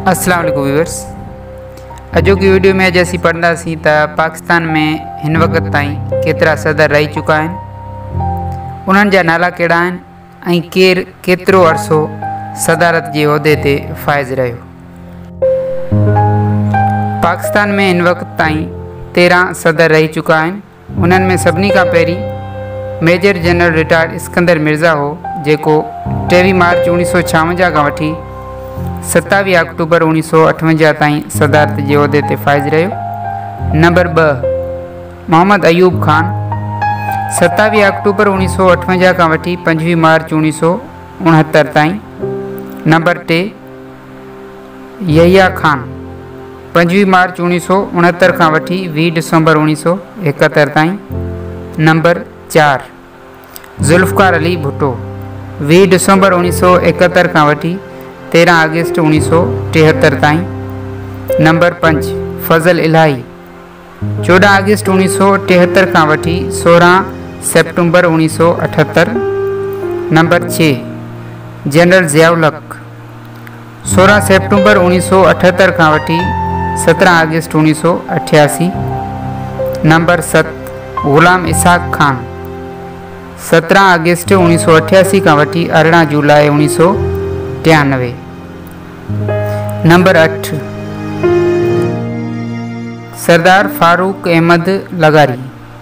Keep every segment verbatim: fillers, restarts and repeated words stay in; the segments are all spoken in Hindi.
अस्सलाम वालेकुम व्यूअर्स। अॼो की वीडियो में अॼु असीं पढ़ंदासीं त पाकिस्तान में हिन वक़्त ताईं केतिरा सदर रही चुका आहिनि, उन्हनि जा नाला कहिड़ा आहिनि ऐं केरु केतिरो अरसो सदारत जे उहिदे ते फ़ाइज़ रहियो। पाकिस्तान में हिन वक़्त ताईं तेरहं सदर रही चुका आहिनि। उन्हनि में सभिनी खां पहिरीं major general retired Iskander Mirza हो, जेको टेवीह मार्च उणिवीह सौ छावंजाह खां वठी सतावीह अक्टूबर उणिवीह सौ अठवंजाह ताईं सदारत जे उहिदे ते फ़ाइज़ रहियो। नंबर ॿ मोहम्मद अयूब ख़ान, सतावीह अक्टूबर उणिवीह सौ अठवंजाह खां वठी पंजवीह मार्च उणिवीह सौ उणहतरि ताईं। नंबर टे यहिया ख़ान, पंजवीह मार्च उणिवीह सौ उणहतरि खां वठी वीह डिसंबर उणिवीह सौ एकहतरि ताईं। नंबर चारि ज़ुल्फ़कार अली भुट्टो, वीह डिसंबर उणिवीह सौ एकहतरि खां वठी तेरहं अगस्त उणिवीह सौ टेहतरि ताईं। नंबर पंज फज़ल इलाही, चोॾहं अगस्त उणिवीह सौ टेहतरि खां वठी सोरहं सेप्टेम्बर उणिवीह सौ अठहतरि। नंबर छह जनरल ज़ियाउल हक़, सोरहं सेप्टेम्बर उणिवीह सौ अठहतरि खां वठी सत्रहं अगस्त उणिवीह सौ अठासी। नंबर सत ग़ुलाम इसहाक़ ख़ान, सत्रहं अगस्त उणिवीह सौ अठासी खां वठी अरिड़हं जुलाई उणिवीह सौ टियानवे। नंबर अठ सरदार फारूक अहमद लगारी,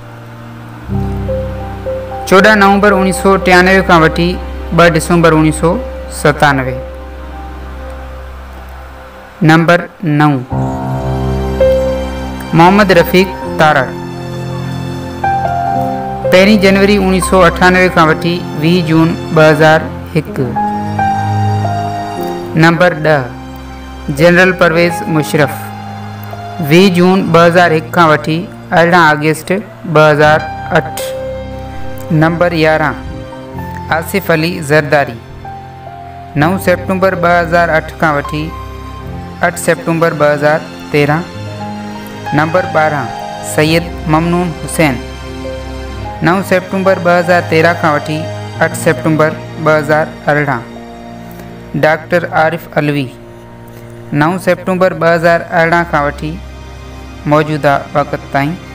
चोॾहं नवंबर उणिवीह सौ टियानवे खां वठी ॿ डिसंबर उणिवीह सौ सतानवे। नंबर नव मोहम्मद रफ़ीक तारड़, पहिरीं जनवरी उणिवीह सौ अठानवे खां वठी वीह जून ॿ हज़ार हिकु। नंबर ॾह जनरल परवेज़ मुशरफ, वीह जून ॿ हज़ार हिकु खां वठी अरिड़हं अगस्त ॿ हज़ार अठ। नंबर यारहं आसिफ़ अली ज़रदारी, नव सेप्टेम्बर ॿ हज़ार अठ खां वठी अठ सेप्टेम्बर ॿ हज़ार तेरहं। नंबर ॿारहं सैयद ममनून हुसैन, नव सेप्टेम्बर ॿ हज़ार तेरहं खां वठी अठ सेप्टेम्बर ॿ हज़ार अरिड़हं। डॉक्टर आरिफ अलवी, नव सेप्टेम्बर ॿ हज़ार अरिड़हं खां वठी मौजूदा वक़्त ताईं।